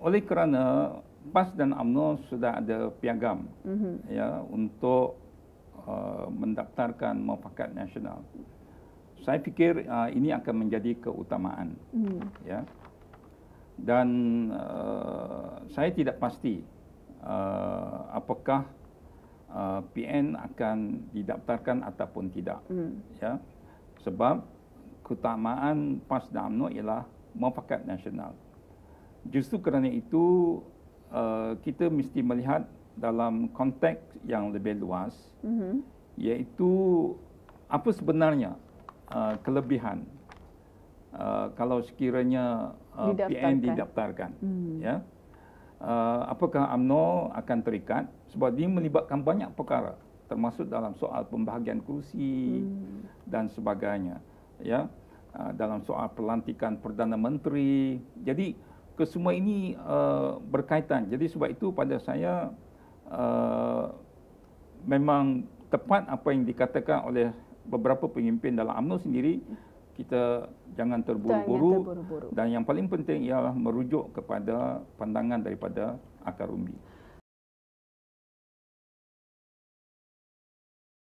oleh kerana PAS dan UMNO sudah ada piagam ya untuk mendaftarkan mufakat nasional. Saya fikir ini akan menjadi keutamaan. Ya. Dan saya tidak pasti apakah PN akan didaftarkan ataupun tidak. Ya. Sebab keutamaan PAS dan UMNO ialah mufakat nasional. Justru kerana itu kita mesti melihat dalam konteks yang lebih luas, iaitu apa sebenarnya kelebihan kalau sekiranya PN didaftarkan. Ya. Apakah UMNO akan terikat sebab dia melibatkan banyak perkara termasuk dalam soal pembahagian kursi dan sebagainya, ya, dalam soal pelantikan Perdana Menteri. Jadi kesemua ini berkaitan. Jadi sebab itu pada saya memang tepat apa yang dikatakan oleh beberapa pemimpin dalam UMNO sendiri, kita jangan terburu-buru dan yang paling penting ialah merujuk kepada pandangan daripada akar umbi.